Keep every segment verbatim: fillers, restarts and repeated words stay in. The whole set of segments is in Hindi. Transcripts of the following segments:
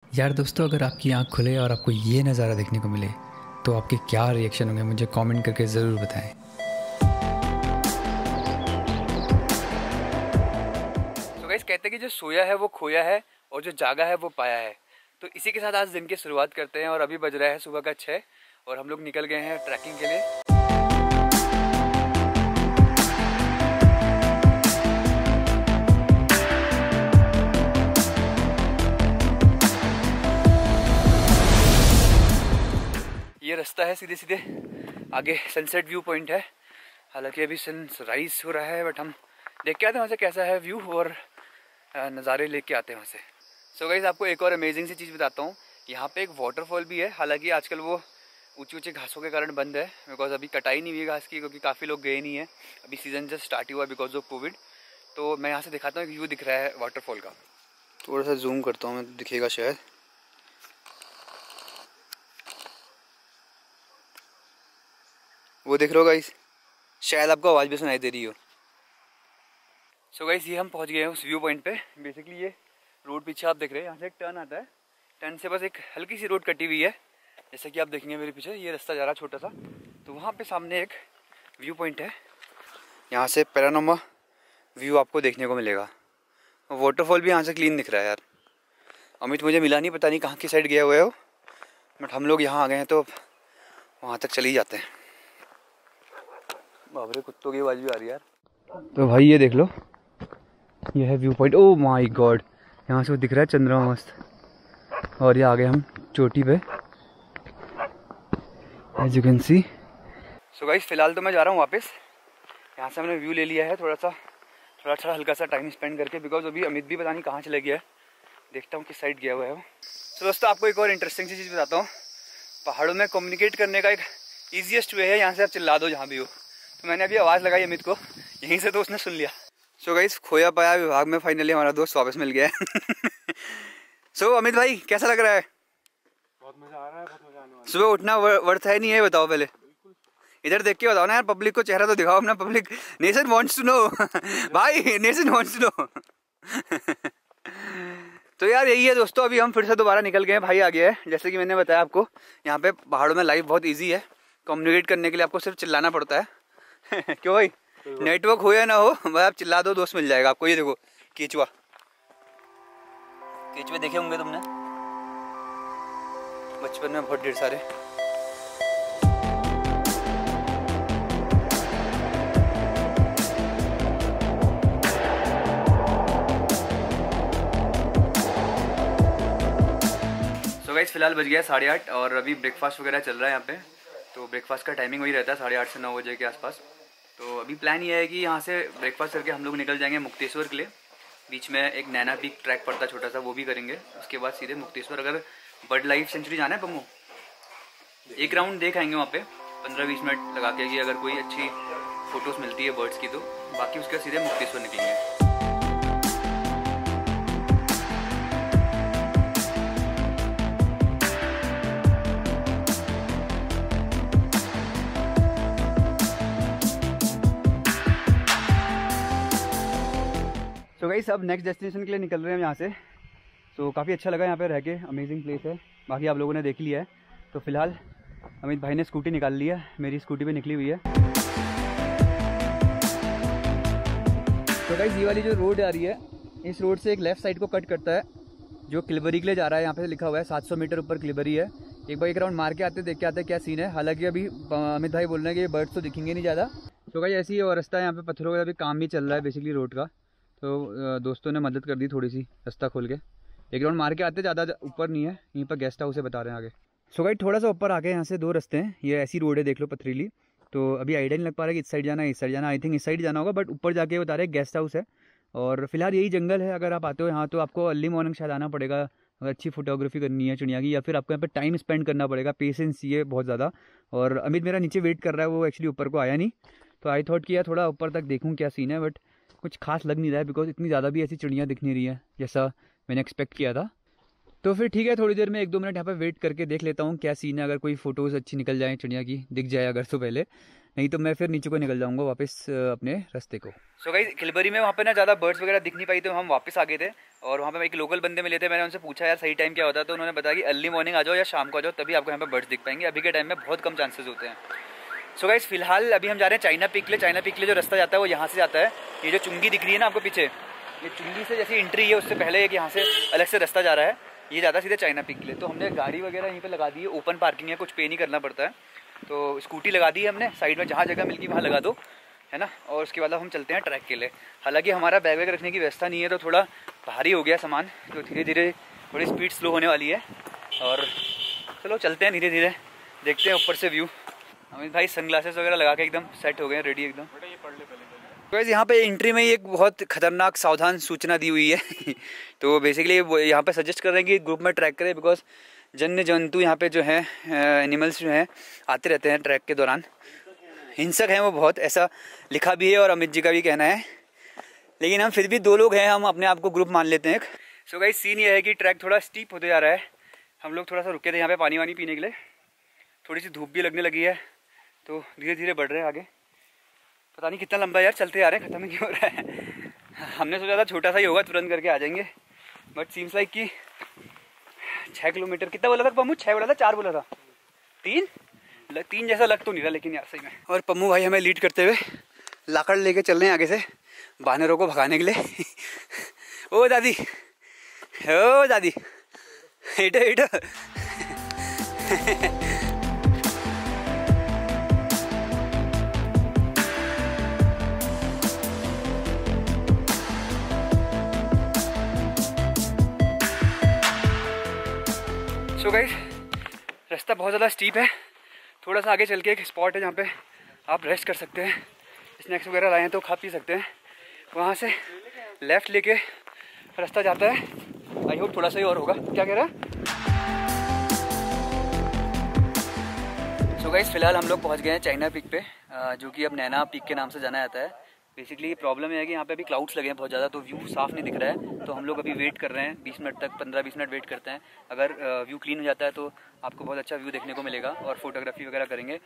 यार दोस्तों, अगर आपकी आँख खुले और आपको ये नज़ारा देखने को मिले तो आपके क्या रिएक्शन होंगे, मुझे कमेंट करके ज़रूर बताएं। तो गाइस कहते हैं कि जो सोया है वो खोया है और जो जागा है वो पाया है। तो इसी के साथ आज दिन की शुरुआत करते हैं और अभी बज रहा है सुबह का छः और हम लोग निकल गए हैं ट्रैकिंग के लिए। ये रास्ता है सीधे सीधे आगे सनसेट व्यू पॉइंट है। हालांकि अभी सनराइज हो रहा है बट हम देख के आते हैं वहाँ से कैसा है व्यू और नज़ारे लेके आते हैं वहाँ से। सो गाइस आपको एक और अमेजिंग सी चीज़ बताता हूँ। यहाँ पे एक वाटरफॉल भी है। हालांकि आजकल वो ऊंची ऊंची घासों के कारण बंद है बिकॉज अभी कटाई नहीं हुई घास की, क्योंकि काफ़ी लोग गए नहीं है। अभी सीज़न जस्ट स्टार्ट हुआ बिकॉज ऑफ कोविड। तो मैं यहाँ से दिखाता हूँ एक व्यू दिख रहा है वाटरफॉल का। थोड़ा सा जूम करता हूँ मैं, दिखेगा शायद। वो देख लो गाइस, शायद आपको आवाज़ भी सुनाई दे रही हो। सो गाइस ये हम पहुंच गए हैं उस व्यू पॉइंट पे। बेसिकली ये रोड पीछे आप देख रहे हैं, यहाँ से एक टर्न आता है। टर्न से बस एक हल्की सी रोड कटी हुई है, जैसे कि आप देखेंगे मेरे पीछे ये रास्ता जा रहा है छोटा सा। तो वहाँ पे सामने एक व्यू पॉइंट है, यहाँ से पैरानोमा व्यू आपको देखने को मिलेगा। वाटरफॉल भी यहाँ से क्लीन दिख रहा है यार। अमित मुझे मिला नहीं, पता नहीं कहाँ की साइड गया हुआ है वो, बट हम लोग यहाँ आ गए हैं तो वहाँ तक चले ही जाते हैं। बाबरे कुत्तों की आवाज़ भी आ रही है यार। तो भाई ये देख लो, ये है view point. Oh my god, यहाँ से वो दिख रहा है चंद्रमा मस्त। और ये आ गए हम चोटी पे, as you can see. So guys फिलहाल तो मैं जा रहा हूँ वापस। यहाँ से हमने व्यू ले लिया है, थोड़ा सा थोड़ा सा हल्का सा टाइम स्पेंड करके, बिकॉज अभी अमित भी पता नहीं कहाँ चले गया है। देखता हूँ किस साइड गया हुआ है वो। तो दोस्तों आपको एक और इंटरेस्टिंग सी चीज़ बताता हूँ। पहाड़ों में कम्युनिकेट करने का एक ईजिएस्ट वे है, यहाँ से आप चिल्ला दो जहाँ भी हो। तो मैंने अभी आवाज़ लगाई अमित को यहीं से, तो उसने सुन लिया। सो गाइस खोया पाया विभाग में फाइनली हमारा दोस्त वापस मिल गया है। सो अमित भाई कैसा लग रहा है? बहुत मजा आ रहा है, बहुत मजा आने वाला है। सुबह उठना वर्थ है नहीं है, बताओ पहले। इधर देख के बताओ ना यार, पब्लिक को चेहरा तो दिखाओ अपना। Public nation wants to know भाई, नेशन वांट्स टू नो। तो यार यही है दोस्तों, अभी हम फिर से दोबारा निकल गए हैं। भाई आ गया है, जैसे कि मैंने बताया आपको, यहाँ पे पहाड़ों में लाइफ बहुत ईजी है। कम्युनिकेट करने के लिए आपको सिर्फ चिल्लाना पड़ता है। क्यों भाई, नेटवर्क हो या ना हो, भाई आप चिल्ला दो, दोस्त मिल जाएगा आपको। ये देखो केचुआ, केचुए देखे होंगे तुमने बचपन में बहुत ढेर सारे। तो गाइस फिलहाल बज गया साढ़े आठ और अभी ब्रेकफास्ट वगैरह चल रहा है यहाँ पे। तो ब्रेकफास्ट का टाइमिंग वही रहता है साढ़े आठ से नौ बजे के आसपास। तो अभी प्लान ये है कि यहाँ से ब्रेकफास्ट करके हम लोग निकल जाएंगे मुक्तेश्वर के लिए। बीच में एक नैना पीक ट्रैक पड़ता है छोटा सा, वो भी करेंगे। उसके बाद सीधे मुक्तेश्वर। अगर बर्ड लाइफ सेंचुरी जाना है पम्मू, एक राउंड देख आएंगे वहाँ पे पंद्रह बीस मिनट लगा के, कि अगर कोई अच्छी फोटोज़ मिलती है बर्ड्स की तो। बाकी उसके बाद सीधे मुक्तेश्वर निकलेंगे। तो गाइस अब नेक्स्ट डेस्टिनेशन के लिए निकल रहे हैं यहाँ से। तो काफ़ी अच्छा लगा यहाँ पे रह के, अमेजिंग प्लेस है। बाकी आप लोगों ने देख लिया है। तो फिलहाल अमित भाई ने स्कूटी निकाल ली है, मेरी स्कूटी पे निकली हुई है। तो गाइस ये वाली जो रोड आ रही है, इस रोड से एक लेफ्ट साइड को कट करता है जो क्लिबरी के लिए जा रहा है। यहाँ पे लिखा हुआ है सात सौ मीटर ऊपर क्लिबरी है। एक बार एक राउंड मार के आते, देख के आते क्या सीन है। हालांकि अभी अमित भाई बोल रहे हैं कि बर्ड्स तो दिखेंगे नहीं ज़्यादा। तो गाइस ऐसी ही रास्ता है, यहाँ पे पत्थरों का अभी काम भी चल रहा है बेसिकली रोड का। तो दोस्तों ने मदद कर दी थोड़ी सी, रास्ता खोल के एक राउंड मार के आते। ज़्यादा ऊपर नहीं है, यहीं पर गेस्ट हाउस है बता रहे हैं आगे। सो गाइस थोड़ा सा ऊपर आके यहाँ से दो रास्ते हैं, ये ऐसी रोड है देख लो पथरीली। तो अभी आइडिया नहीं लग पा रहा है कि इस साइड जाना है इस साइड जाना। आई थिंक इस साइड जाना होगा, बट ऊपर जाके बता रहे हैं गेस्ट हाउस है। और फिलहाल यही जंगल है। अगर आप आते हो यहाँ तो आपको अर्ली मॉर्निंग शायद आना पड़ेगा अगर अच्छी फोटोग्राफी करनी है चिड़िया की, या फिर आपको यहाँ पे टाइम स्पेंड करना पड़ेगा। पेशेंस ये बहुत ज़्यादा। और अमित मेरा नीचे वेट कर रहा है, वो एक्चुअली ऊपर को आया नहीं। तो आई थॉट किया थोड़ा ऊपर तक देखूँ क्या सीन है, बट कुछ खास लग नहीं रहा है बिकॉज इतनी ज़्यादा भी ऐसी चिड़ियाँ दिख नहीं रही है जैसा मैंने एक्सपेक्ट किया था। तो फिर ठीक है, थोड़ी देर में एक दो मिनट यहाँ पे वेट करके देख लेता हूँ क्या सीन है। अगर कोई फ़ोटोज़ अच्छी निकल जाए चिड़िया की, दिख जाए अगर तो पहले, नहीं तो मैं फिर नीचे को निकल जाऊँगा वापस अपने रास्ते को। सो गाइस खिलबरी में वहाँ पे ना ज़्यादा बर्ड्स वगैरह दिख नहीं पाई, तो हम वापस आ गए थे। और वहाँ पे एक लोकल बंदे मिले थे, मैंने उनसे पूछा यार सही टाइम क्या होता है, तो उन्होंने बताया कि अर्ली मॉर्निंग आ जाओ या शाम को आ जाओ, तभी आपको यहाँ पे बर्ड्स दिख पाएंगे। अभी के टाइम में बहुत कम चांसेस होते हैं। सो गाइस फिलहाल अभी हम जा रहे हैं चाइना पीक के लिए। चाइना पीक के लिए जो रास्ता जाता है वो यहाँ से जाता है। ये जो चुंगी दिख रही है ना आपको पीछे, ये चुंगी से जैसी एंट्री है, उससे पहले एक यहाँ से अलग से रास्ता जा रहा है, ये ज़्यादा सीधे चाइना पीक के लिए। तो हमने गाड़ी वगैरह यहीं पे लगा दी है, ओपन पार्किंग है, कुछ पे नहीं करना पड़ता है। तो स्कूटी लगा दी है हमने, साइड में जहाँ जगह मिलगी वहाँ लगा दो, है ना। और उसके बाद हम चलते हैं ट्रैक के लिए। हालांकि हमारा बैग वैग रखने की व्यवस्था नहीं है, तो थोड़ा भारी हो गया सामान, तो धीरे धीरे थोड़ी स्पीड स्लो होने वाली है। और चलो चलते हैं धीरे धीरे, देखते हैं ऊपर से व्यू। अमित भाई सनग्लासेस वगैरह लगा के एकदम सेट हो गए, रेडी एकदम। वैसे यहाँ पे एंट्री में ही एक बहुत खतरनाक सावधान सूचना दी हुई है तो बेसिकली यहाँ पे सजेस्ट कर रहे हैं कि ग्रुप में ट्रैक करें, बिकॉज जन्य जंतु यहाँ पे जो हैं, एनिमल्स जो हैं आते रहते हैं ट्रैक के दौरान, हिंसक हैं वो बहुत, ऐसा लिखा भी है और अमित जी का भी कहना है। लेकिन हम फिर भी दो लोग हैं, हम अपने आप को ग्रुप मान लेते हैं। सो गाइस सीन ये है कि ट्रैक थोड़ा स्टीप होते जा रहा है। हम लोग थोड़ा सा रुके थे यहाँ पे पानी वानी पीने के लिए, थोड़ी सी धूप भी लगने लगी है, तो धीरे धीरे बढ़ रहे हैं आगे। पता नहीं कितना लंबा यार चलते आ रहे हैं, खत्म ही क्यों हो रहा है। हमने सोचा था छोटा सा ही होगा, तुरंत करके आ जाएंगे, बट सीम्स लाइक कि छः किलोमीटर कितना बोला था पम्मू, छः बोला था चार बोला था, तीन लग, तीन जैसा लग तो नहीं रहा लेकिन यार सही में। और पम्मू भाई हमें लीड करते हुए लाकड़ लेके चल रहे हैं आगे से बानरों को भगाने के लिए ओ दादी, ओ दादी, इटो इटो सो गाइस रास्ता बहुत ज़्यादा स्टीप है। थोड़ा सा आगे चल के एक स्पॉट है जहाँ पे आप रेस्ट कर सकते हैं, स्नैक्स वगैरह लाए हैं तो खा पी सकते हैं। वहाँ से लेफ़्ट लेके रास्ता जाता है, आई होप थोड़ा सा ही और होगा। क्या कह रहा है? सो गाइस फिलहाल हम लोग पहुँच गए हैं चाइना पीक पे, जो कि अब नैना पीक के नाम से जाना जाता है। बेसिकली प्रॉब्लम है कि यहाँ पे अभी क्लाउड्स लगे हैं बहुत ज़्यादा, तो व्यू साफ़ नहीं दिख रहा है। तो हम लोग अभी वेट कर रहे हैं बीस मिनट तक, पंद्रह बीस मिनट वेट करते हैं। अगर व्यू क्लीन हो जाता है तो आपको बहुत अच्छा व्यू देखने को मिलेगा और फोटोग्राफी वगैरह करेंगे।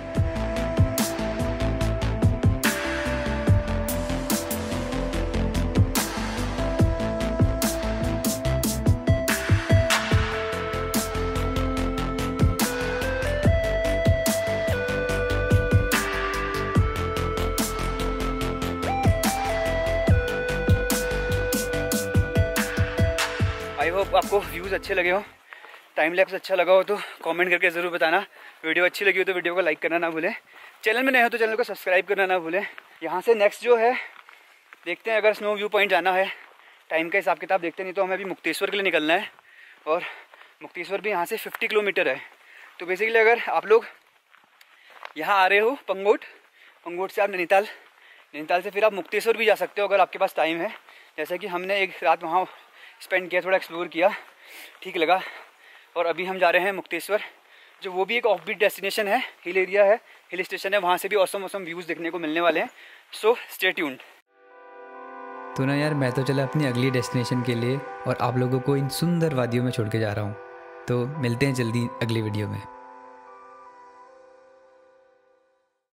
आई होप आपको व्यूज़ अच्छे लगे हो, टाइम लैप्स अच्छा लगा हो तो कमेंट करके ज़रूर बताना। वीडियो अच्छी लगी हो तो वीडियो को लाइक करना ना भूलें, चैनल में नए हो तो चैनल को सब्सक्राइब करना ना भूलें। यहाँ से नेक्स्ट जो है देखते हैं, अगर स्नो व्यू पॉइंट जाना है, टाइम का हिसाब किताब देखते नहीं तो हमें अभी मुक्तेश्वर के लिए निकलना है। और मुक्तेश्वर भी यहाँ से फिफ्टी किलोमीटर है। तो बेसिकली अगर आप लोग यहाँ आ रहे हो पंगोट, पंगोट से आप नैनीताल, नैनीताल से फिर आप मुक्तेश्वर भी जा सकते हो अगर आपके पास टाइम है। जैसा कि हमने एक रात वहाँ स्पेंड किया, थोड़ा एक्सप्लोर किया, ठीक लगा। और अभी हम जा रहे हैं मुक्तेश्वर, जो वो भी एक ऑफ बीट डेस्टिनेशन है, हिल एरिया है, हिल स्टेशन है, वहाँ से भी औसम औसम व्यूज़ देखने को मिलने वाले हैं। So stay tuned. तो ना यार मैं तो चला अपनी अगली डेस्टिनेशन के लिए और आप लोगों को इन सुंदर वादियों में छोड़ के जा रहा हूँ। तो मिलते हैं जल्दी अगली वीडियो में।